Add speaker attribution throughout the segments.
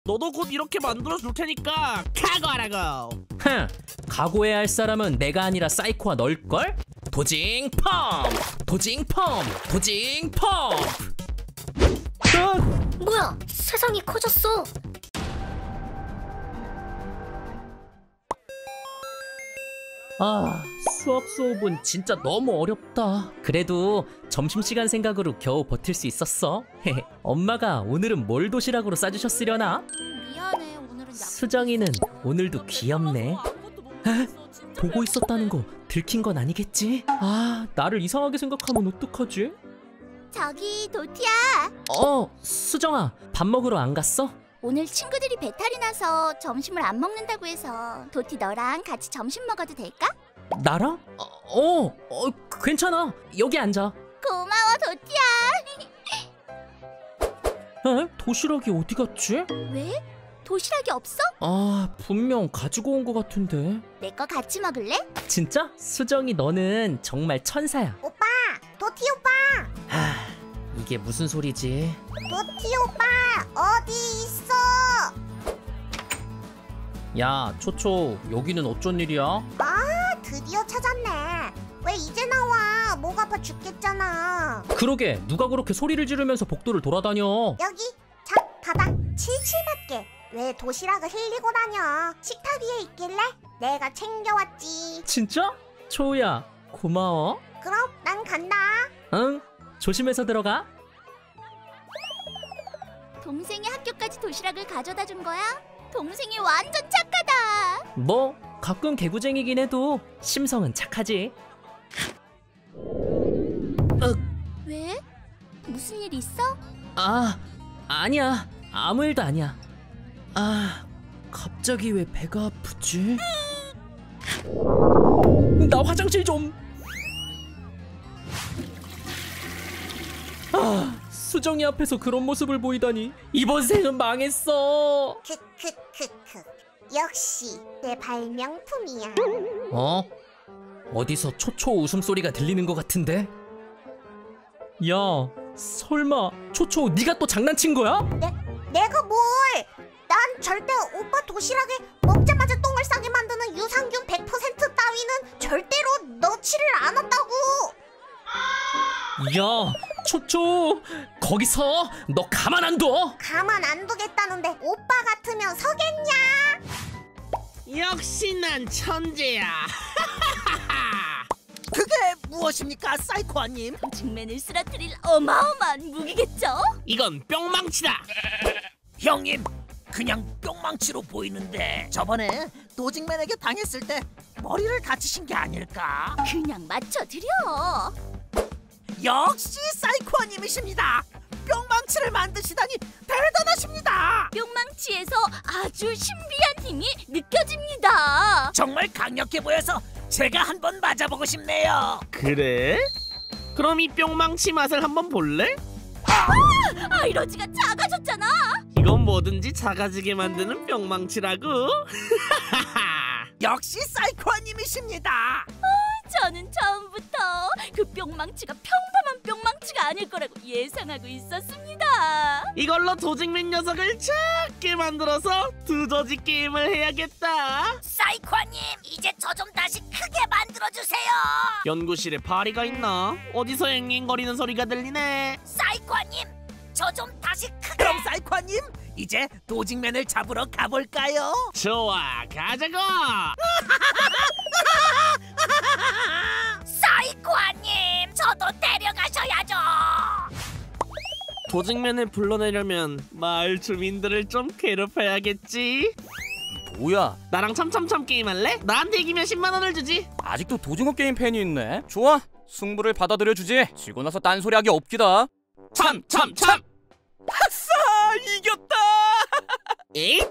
Speaker 1: 너도 곧 이렇게 만들어줄 테니까 각오하라고.
Speaker 2: 흥, 각오해야 할 사람은 내가 아니라 사이코와 널걸? 도징 펌프! 도징 펌프! 도징 펌프!
Speaker 3: 뭐야, 세상이 커졌어.
Speaker 2: 아, 수업 수업은 진짜 너무 어렵다. 그래도 점심시간 생각으로 겨우 버틸 수 있었어. 엄마가 오늘은 뭘 도시락으로 싸주셨으려나?
Speaker 3: 미안해, 오늘은
Speaker 2: 수정이는 오늘도 귀엽네. 에? 보고 있었다는 거 들킨 건 아니겠지? 아, 나를 이상하게 생각하면 어떡하지?
Speaker 3: 저기 도티야,
Speaker 2: 수정아, 밥 먹으러 안 갔어?
Speaker 3: 오늘 친구들이 배탈이 나서 점심을 안 먹는다고 해서 도티 너랑 같이 점심 먹어도 될까?
Speaker 2: 나랑? 괜찮아. 여기 앉아.
Speaker 3: 고마워 도티야.
Speaker 2: 에? 도시락이 어디 갔지?
Speaker 3: 왜? 도시락이 없어?
Speaker 2: 아, 분명 가지고 온 거 같은데.
Speaker 3: 내 거 같이 먹을래?
Speaker 2: 진짜? 수정이 너는 정말 천사야.
Speaker 3: 오빠, 도티 오빠.
Speaker 2: 하, 이게 무슨 소리지?
Speaker 3: 도티 오빠, 어디 있어?
Speaker 2: 야, 초초, 여기는 어쩐 일이야?
Speaker 3: 아, 드디어 찾았네. 왜 이제 나와? 목 아파 죽겠잖아.
Speaker 2: 그러게, 누가 그렇게 소리를 지르면서 복도를 돌아다녀?
Speaker 3: 여기, 자, 봐봐. 칠칠맞게. 왜 도시락을 흘리고 다녀? 식탁 위에 있길래 내가 챙겨왔지.
Speaker 2: 진짜? 초우야, 고마워.
Speaker 3: 그럼 난 간다.
Speaker 2: 응, 조심해서 들어가.
Speaker 3: 동생이 학교까지 도시락을 가져다 준 거야? 동생이 완전 착하다.
Speaker 2: 뭐, 가끔 개구쟁이긴 해도 심성은 착하지.
Speaker 3: 왜? 무슨 일 있어?
Speaker 2: 아, 아니야. 아무 일도 아니야. 아, 갑자기 왜 배가 아프지? 나 화장실 좀. 아, 수정이 앞에서 그런 모습을 보이다니. 이번 생은 망했어.
Speaker 3: 크크크크. 역시 내 발명품이야.
Speaker 2: 어디서 초초 웃음소리가 들리는 것 같은데? 야, 설마 초초 네가 또 장난친 거야?
Speaker 3: 내가 뭘? 난 절대 오빠 도시락에 먹자마자 똥을 싸게 만드는 유산균 100% 따위는 절대로 넣지를 않았다고.
Speaker 2: 야, 초초, 거기서 너 가만 안 둬?
Speaker 3: 가만 안 두겠다는데 오빠 같으면 서겠냐?
Speaker 1: 역시 난 천재야.
Speaker 4: 그게 무엇입니까, 사이코아님?
Speaker 3: 도직맨을 쓰러뜨릴 어마어마한 무기겠죠?
Speaker 1: 이건 뿅망치다.
Speaker 4: 형님, 그냥 뿅망치로 보이는데 저번에 도직맨에게 당했을 때 머리를 다치신 게 아닐까?
Speaker 3: 그냥 맞춰드려.
Speaker 4: 역시 사이코아님이십니다. 뿅망치를 만드시다니 대단하십니다.
Speaker 3: 뿅망치에서 아주 신비한 힘이 느껴집니다.
Speaker 4: 정말 강력해 보여서 제가 한번 맞아보고 싶네요.
Speaker 1: 그래? 그럼 이 뿅망치 맛을 한번 볼래?
Speaker 3: 아이러지가 작아졌잖아.
Speaker 1: 이건 뭐든지 작아지게 만드는 뿅망치라고.
Speaker 4: 역시 사이코아님이십니다.
Speaker 3: 저는 처음부터 그 뿅망치가 평범한 뿅망치가 아닐 거라고 예상하고 있었습니다.
Speaker 1: 이걸로 도직맨 녀석을 작게 만들어서 두더지 게임을 해야겠다.
Speaker 4: 사이코아님, 이제 저 좀 다시 크게 만들어주세요.
Speaker 1: 연구실에 파리가 있나? 어디서 앵앵거리는 소리가 들리네.
Speaker 4: 사이코아님, 저 좀 다시 크게. 그럼 사이코아님, 이제 도직맨을 잡으러 가볼까요?
Speaker 1: 좋아, 가자고.
Speaker 4: 사이코아님, 저도 데려가셔야죠.
Speaker 1: 도직맨을 불러내려면 마을 주민들을 좀 괴롭혀야겠지.
Speaker 5: 뭐야,
Speaker 1: 나랑 참참참 게임할래? 나한테 이기면 10만 원을 주지.
Speaker 5: 아직도 도징어 게임 팬이 있네. 좋아, 승부를 받아들여 주지. 지고 나서 딴소리하기 없기다.
Speaker 1: 참참참.
Speaker 5: 아싸, 이겼다.
Speaker 1: 에이?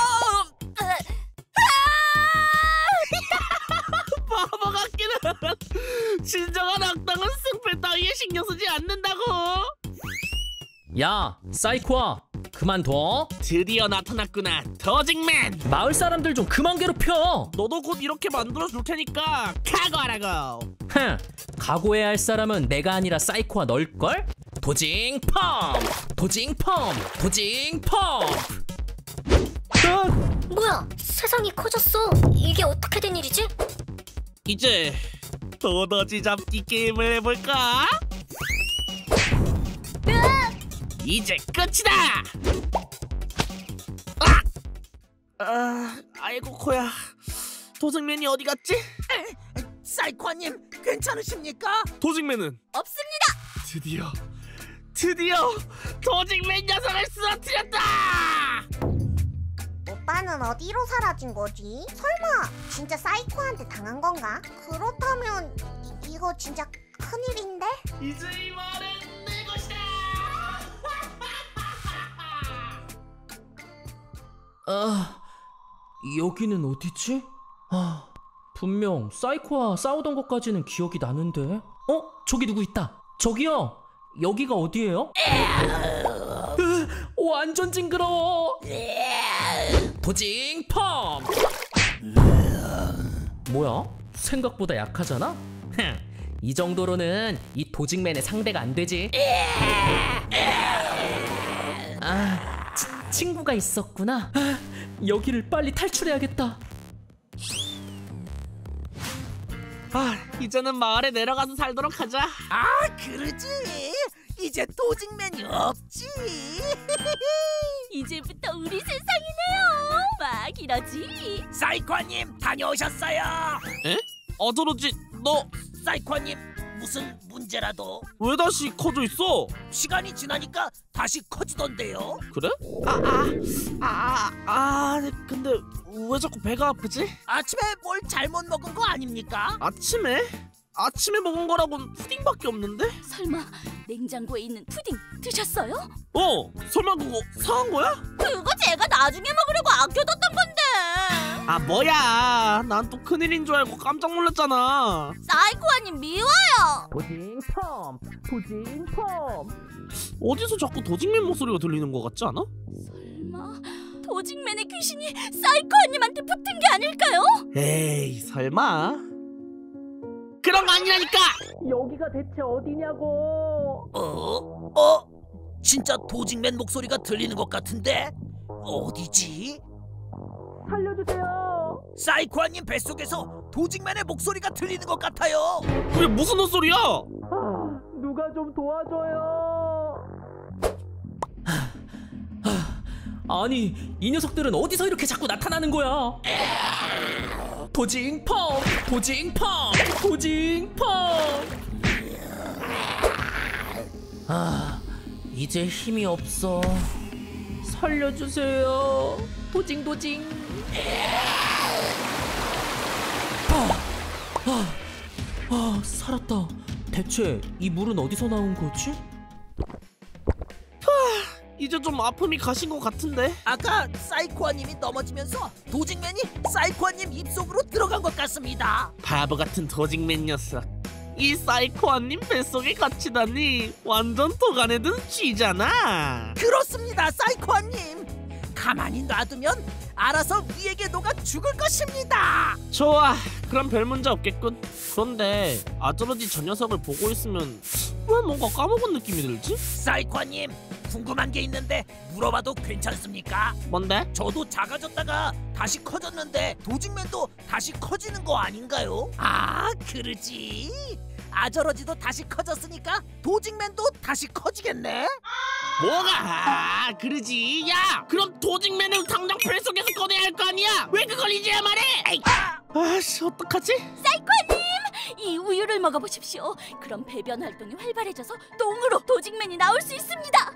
Speaker 1: 바보 같기는. 진정한 악당은 승패 따위에 신경 쓰지 않는다고.
Speaker 2: 야, 사이코아, 그만둬.
Speaker 1: 드디어 나타났구나, 도직맨.
Speaker 2: 마을 사람들 좀 그만 괴롭혀.
Speaker 1: 너도 곧 이렇게 만들어줄 테니까 각오하라고.
Speaker 2: 흥, 각오해야 할 사람은 내가 아니라 사이코와 널걸? 도징 펌프! 도징 펌프! 도징 펌프!
Speaker 6: 세상이 커졌어. 이게 어떻게 된 일이지?
Speaker 1: 이제 도더지 잡기 게임을 해볼까? 이제 끝이다! 아이고 코야. 도직맨이 어디 갔지?
Speaker 4: 사이코님 괜찮으십니까?
Speaker 1: 도직맨은?
Speaker 6: 없습니다.
Speaker 1: 드디어 도직맨 녀석을 쓰러뜨렸다!
Speaker 3: 오빠는 어디로 사라진 거지? 설마 진짜 사이코한테 당한 건가? 그렇다면 이거 진짜 큰일인데?
Speaker 1: 이제 이 말은 내 것이다!
Speaker 2: 여기는 어디지? 분명 사이코와 싸우던 것까지는 기억이 나는데. 저기 누구 있다. 저기요. 여기가 어디예요? 완전 징그러워. 도징펌. 뭐야? 생각보다 약하잖아? 이 정도로는 이 도직맨의 상대가 안 되지. 친구가 있었구나. 여기를 빨리 탈출해야겠다.
Speaker 1: 이제는 마을에 내려가서 살도록 하자.
Speaker 4: 그러지. 이제 도직맨이 없지.
Speaker 6: 이제부터 우리 세상이네요. 막 이러지.
Speaker 4: 사이코님 다녀오셨어요?
Speaker 1: 에? 어저러지 너 왜
Speaker 4: 사이코님 무슨 문제라도?
Speaker 1: 다시 커져 있어?
Speaker 4: 시간이 지나니까 다시 커지던데요.
Speaker 1: 그래? 근데 왜 자꾸 배가 아프지?
Speaker 4: 아침에 뭘 잘못 먹은 거 아닙니까?
Speaker 1: 아침에 먹은 거라고는 푸딩밖에 없는데?
Speaker 6: 설마 냉장고에 있는 푸딩 드셨어요?
Speaker 1: 설마 그거 사한 거야?
Speaker 6: 그거 제가 나중에 먹으려고 아껴뒀던 건데.
Speaker 1: 뭐야, 난 또 큰일인 줄 알고 깜짝 놀랐잖아.
Speaker 6: 사이코아님 미워요.
Speaker 2: 도징펌.
Speaker 1: 어디서 자꾸 도직맨 목소리가 들리는 것 같지 않아?
Speaker 6: 설마 도직맨의 귀신이 사이코아님한테 붙은 게 아닐까요?
Speaker 1: 에이, 설마. 그런 거 아니라니까.
Speaker 2: 여기가 대체 어디냐고.
Speaker 4: 진짜 도직맨 목소리가 들리는 것 같은데 어디지?
Speaker 2: 살려주세요.
Speaker 4: 사이코아님 뱃속에서 도직맨의 목소리가 들리는 것 같아요.
Speaker 1: 그게 무슨 헛소리야?
Speaker 2: 누가 좀 도와줘요. 아니, 이 녀석들은 어디서 이렇게 자꾸 나타나는 거야? 도징펌. 이제 힘이 없어. 살려주세요. 도징. 살았다. 대체 이 물은 어디서 나온 거지?
Speaker 1: 이제 좀 아픔이 가신 것 같은데.
Speaker 4: 아까 사이코아님이 넘어지면서 도직맨이 사이코아님 입속으로 들어간 것 같습니다.
Speaker 1: 바보 같은 도직맨 녀석. 이 사이코아님 뱃속에 갇히다니 완전 도간에 든 쥐잖아.
Speaker 4: 그렇습니다, 사이코아님. 가만히 놔두면 알아서 위에게 녹아 죽을 것입니다.
Speaker 1: 좋아, 그럼 별 문제 없겠군. 그런데 아저러지 저 녀석을 보고 있으면 왜 뭔가 까먹은 느낌이 들지?
Speaker 4: 사이코아님, 궁금한 게 있는데 물어봐도 괜찮습니까?
Speaker 1: 뭔데?
Speaker 4: 저도 작아졌다가 다시 커졌는데 도직맨도 다시 커지는 거 아닌가요? 그러지. 아저러지도 다시 커졌으니까 도직맨도 다시 커지겠네.
Speaker 1: 뭐가? 그러지. 야, 그럼 도직맨을 당장 뱃속에서 꺼내야 할 거 아니야? 왜 그걸 이제야 말해? 아씨, 어떡하지?
Speaker 6: 사이코아님, 이 우유를 먹어보십시오. 그럼 배변 활동이 활발해져서 똥으로 도직맨이 나올 수 있습니다.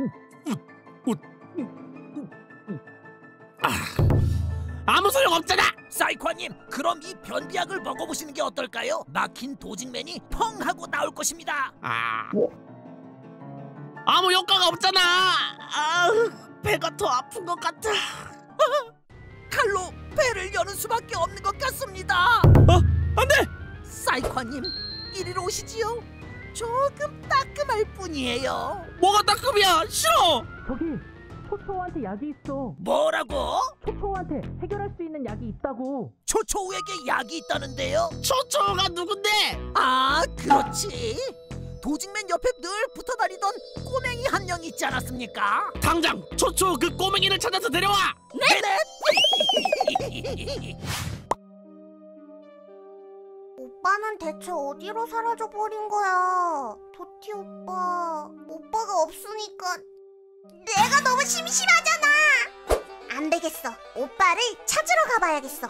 Speaker 1: 아무 소용 없잖아.
Speaker 4: 사이코아님, 그럼 이 변비약을 먹어보시는 게 어떨까요? 막힌 도직맨이 펑 하고 나올 것입니다.
Speaker 1: 아무 효과가 없잖아. 배가 더 아픈 것 같아.
Speaker 4: 칼로 배를 여는 수밖에 없는 것 같습니다.
Speaker 1: 안돼.
Speaker 4: 사이코아님, 이리로 오시지요. 조금 따끔할 뿐이에요.
Speaker 1: 뭐가 따끔이야? 싫어.
Speaker 2: 저기 초초한테 약이 있어.
Speaker 4: 뭐라고?
Speaker 2: 초초한테 해결할 수 있는 약이 있다고.
Speaker 4: 초초우에게 약이 있다는데요?
Speaker 1: 초초가 누군데?
Speaker 4: 그렇지. 도직맨 옆에 늘 붙어다니던 꼬맹이 한 명 있지 않았습니까?
Speaker 1: 당장 초초 그 꼬맹이를 찾아서 데려와.
Speaker 4: 네네.
Speaker 3: 오빠는 대체 어디로 사라져 버린 거야? 도티 오빠가 없으니까 내가 너무 심심하잖아. 안 되겠어. 오빠를 찾으러 가봐야겠어.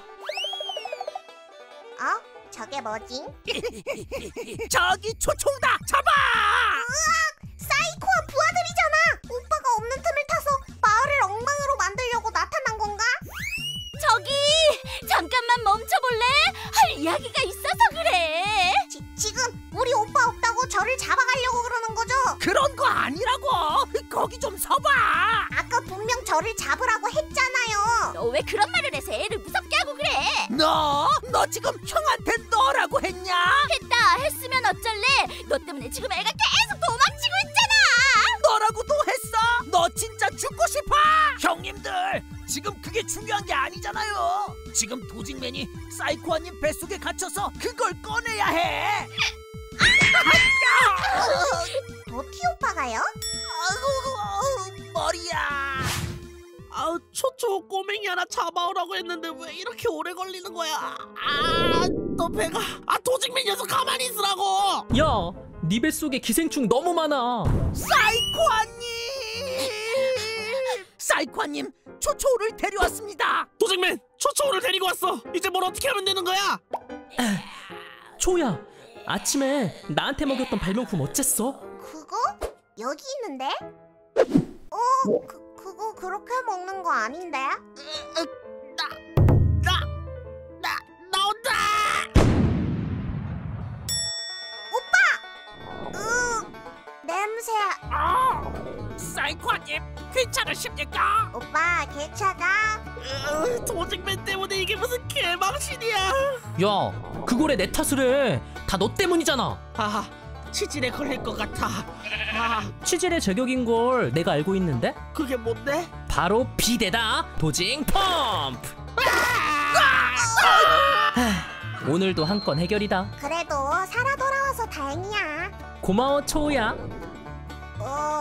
Speaker 3: 저게 뭐지?
Speaker 4: 저기 초초다. 잡아.
Speaker 3: 사이코와 부하들이잖아. 오빠가 없는 틈을 타서 마을을 엉망으로 만들려고 나타난 건가?
Speaker 6: 저기 잠깐만 멈춰볼래? 할 이야기가 있어서 그래.
Speaker 3: 지금 우리 오빠 없다고 저를 잡아가려고 그러는 거죠?
Speaker 4: 그런 거 아니라고. 거기 좀 서봐.
Speaker 3: 아까 분명 저를 잡으라고 했잖아요.
Speaker 6: 너 왜 그런 말을 해서 애를 무섭게 하고 그래?
Speaker 4: 너 지금 형한테 너라고 했냐?
Speaker 6: 했으면 어쩔래? 너 때문에 지금 애가 계속 도망치고 있잖아.
Speaker 4: 너라고도 했어? 너 진짜 죽고 싶어? 형님들, 지금 그게 중요한 게 아니잖아요. 지금 도직맨이 사이코아님 뱃속에 갇혀서 그걸 꺼내야 해.
Speaker 3: 도티 오빠가요?
Speaker 4: 머리야.
Speaker 1: 초초 꼬맹이 하나 잡아오라고 했는데 왜 이렇게 오래 걸리는 거야? 너 배가. 도직맨 녀석 가만히 있으라고.
Speaker 2: 야, 네 뱃속에 기생충 너무 많아.
Speaker 4: 사이코아님, 초초를 데려왔습니다.
Speaker 1: 도직맨, 초초를 데리고 왔어. 이제 뭘 어떻게 하면 되는 거야?
Speaker 2: 초야, 아침에 나한테 먹였던 발명품 어쨌어?
Speaker 3: 그거? 여기 있는데? 그거 그렇게 먹는 거 아닌데?
Speaker 1: 나온다.
Speaker 3: 냄새.
Speaker 4: 사이코아님, 괜찮으십니까?
Speaker 3: 오빠 괜찮아?
Speaker 1: 도직맨 때문에 이게 무슨 개망신이야.
Speaker 2: 야, 그거래 내 탓을 해. 다 너 때문이잖아.
Speaker 1: 치질에 걸릴 것 같아.
Speaker 2: 치질의 제격인 걸 내가 알고 있는데?
Speaker 1: 그게 뭔데?
Speaker 2: 바로 비대다. 도징 펌프. 오늘도 한 건 해결이다.
Speaker 3: 그래도 살아 돌아와서 다행이야.
Speaker 2: 고마워 초우야.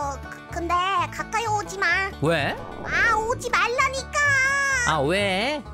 Speaker 3: 근데 가까이 오지 마.
Speaker 2: 왜?
Speaker 3: 오지 말라니까.
Speaker 2: 왜?